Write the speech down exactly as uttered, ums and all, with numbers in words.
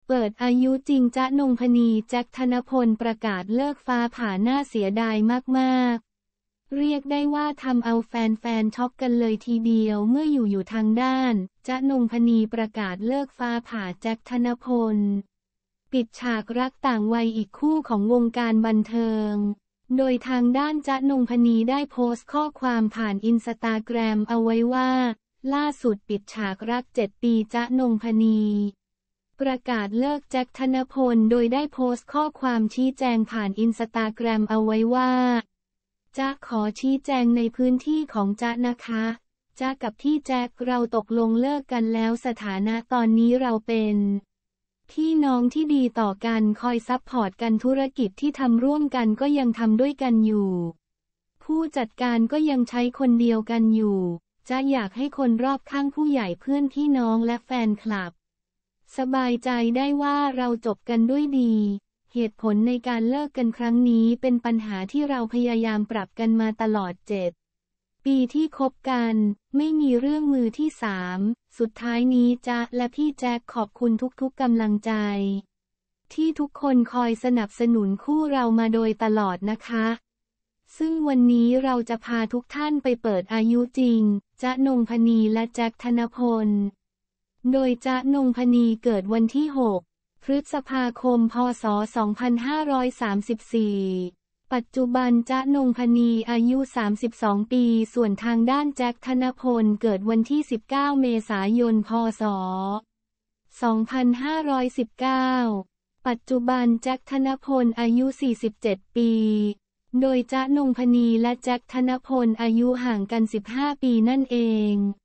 เปิดอายุจริงจ๊ะนงพนีแจ็คธนพลประกาศเลิกฟ้าผ่าน่าเสียดายมากๆเรียกได้ว่าทำเอาแฟนๆช็อกกันเลยทีเดียวเมื่ออยู่อยู่ทางด้านจ๊ะนงพนีประกาศเลิกฟ้าผ่าแจ็คธนพลปิดฉากรักต่างวัยอีกคู่ของวงการบันเทิงโดยทางด้านจ๊ะนงพนีได้โพสต์ข้อความผ่านอินสตาแกรมเอาไว้ว่าล่าสุดปิดฉากรักเจ็ดปีจ๊ะนงพนีประกาศเลิกแจ็คธนพลโดยได้โพสต์ข้อความชี้แจงผ่านอินสตาแกรมเอาไว้ว่าจ๊ะขอชี้แจงในพื้นที่ของจ๊ะนะคะจ๊ะกับพี่แจ็คเราตกลงเลิกกันแล้วสถานะตอนนี้เราเป็นพี่น้องที่ดีต่อกันคอยซัพพอร์ตกันธุรกิจที่ทำร่วมกันก็ยังทำด้วยกันอยู่ผู้จัดการก็ยังใช้คนเดียวกันอยู่จ๊ะอยากให้คนรอบข้างผู้ใหญ่เพื่อนพี่น้องและแฟนคลับสบายใจได้ว่าเราจบกันด้วยดีเหตุผลในการเลิกกันครั้งนี้เป็นปัญหาที่เราพยายามปรับกันมาตลอดเจ็ดปีที่คบกันไม่มีเรื่องมือที่สามสุดท้ายนี้จ๊ะและพี่แจ็คขอบคุณทุกๆกำลังใจที่ทุกคนคอยสนับสนุนคู่เรามาโดยตลอดนะคะซึ่งวันนี้เราจะพาทุกท่านไปเปิดอายุจริงจ๊ะนงพนีและแจ็คธนพลโดยจ๊ะนงพนีเกิดวันที่หกพฤษภาคมพศสองพันห้าร้อยสามสิบสี่ปัจจุบันจ๊ะนงพนีอายุสามสิบสองปีส่วนทางด้านแจ็คธนพลเกิดวันที่สิบเก้าเมษายนพศสองพันห้าร้อยสิบเก้าปัจจุบันแจ็คธนพลอายุสี่สิบเจ็ดปีโดยจ๊ะนงพนีและแจ็คธนพลอายุห่างกันสิบห้าปีนั่นเอง